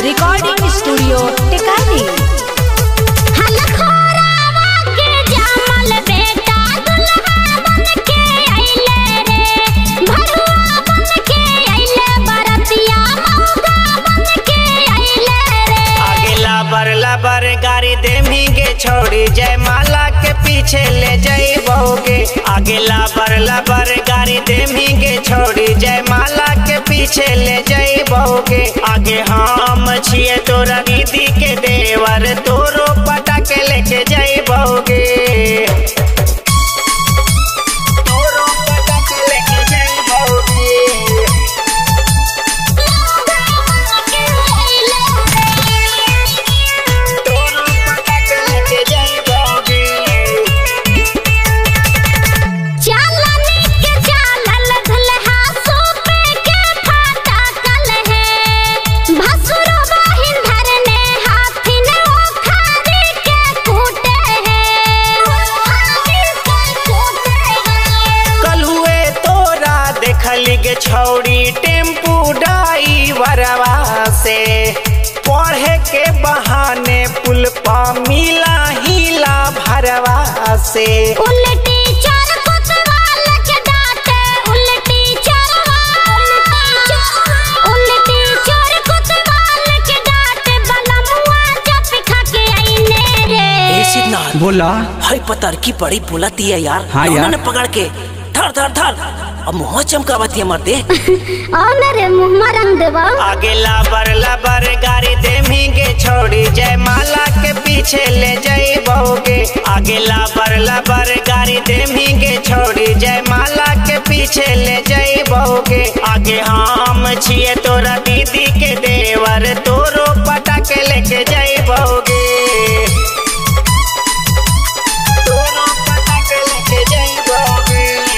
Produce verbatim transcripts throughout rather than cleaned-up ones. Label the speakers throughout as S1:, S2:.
S1: Recording studio टिकाली।
S2: बर गाड़ी देमिगे छोड़ी जयमाला के पीछे ले जाई बहुगे। आगे लाबर लाबर गाड़ी देमिगे छोड़ी जयमाला के पीछे ले जाई बहुगे। आगे हम छिए तोरा दीदी के देवर तोरो पटा के लेके जाई बहुगे। के छौड़ी टेम्पू ड्राइवरवा से पढ़े के बहाने पुल पा मिला हिला भरवा से। उल्टी चोर कोतवाल के डांटे उल्टी चोर उल्टी चोर कोतवाल के डांटे बलमुआ जब खा के आईने रे।
S3: ए सिद्धनाथ
S4: बोला
S3: हाय पतर की बड़ी बुलाती है यार।
S4: हाँ यार
S3: ने पकड़ के धर धर धर अब मुँह चमकावती है मरते
S5: रे मुँह रंग देवा।
S2: आगे लाबर लाबर गाड़ी देमिगे छोड़ी जयमाला के पीछे ले जाई बहुगे। आगे लाबर लाबर गाड़ी देमिगे छोड़ी जयमाला के पीछे ले जाई बहुगे। आगे हम छिए तोरा दीदी के देवर तोरो पटा के लेके जाई बहुगे। तोरो पटा के लेके जाई बहुगे।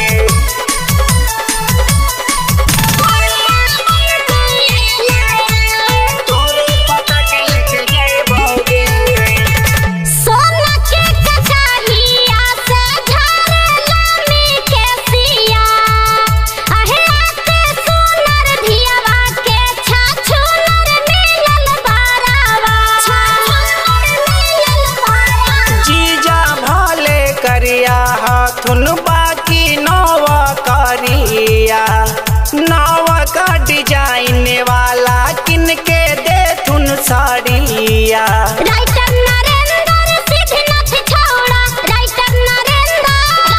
S2: हाथुन बाकी नवा करिया नवा का डिजाइन वाला किन के दे तुन साड़िया।
S5: राइटर नरेंद्र सिद्धनाथ छोड़ा राइटर नरेंद्र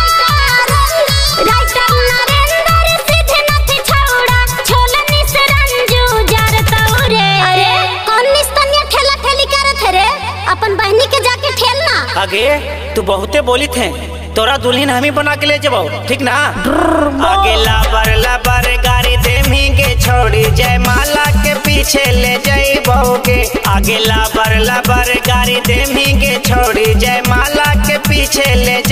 S5: राइटर नरेंद्र सिद्धनाथ छोड़ा छोलनी से रंजू जरतौ रे। अरे कौन निस्तनिया ठेला ठेली करत रे अपन बहनी के जाके ठेलना।
S2: आगे तू बहुते बोली थे तोरा दुल्हन हम ही बना के ले जबो ठीक ना। आगे लाबर लाबर गाड़ी देमिगे छोड़ी जयमाला के पीछे ले जाई बहुगे। आगे लाबर लाबर गाड़ी देमिगे छोड़ी जयमाला के पीछे ले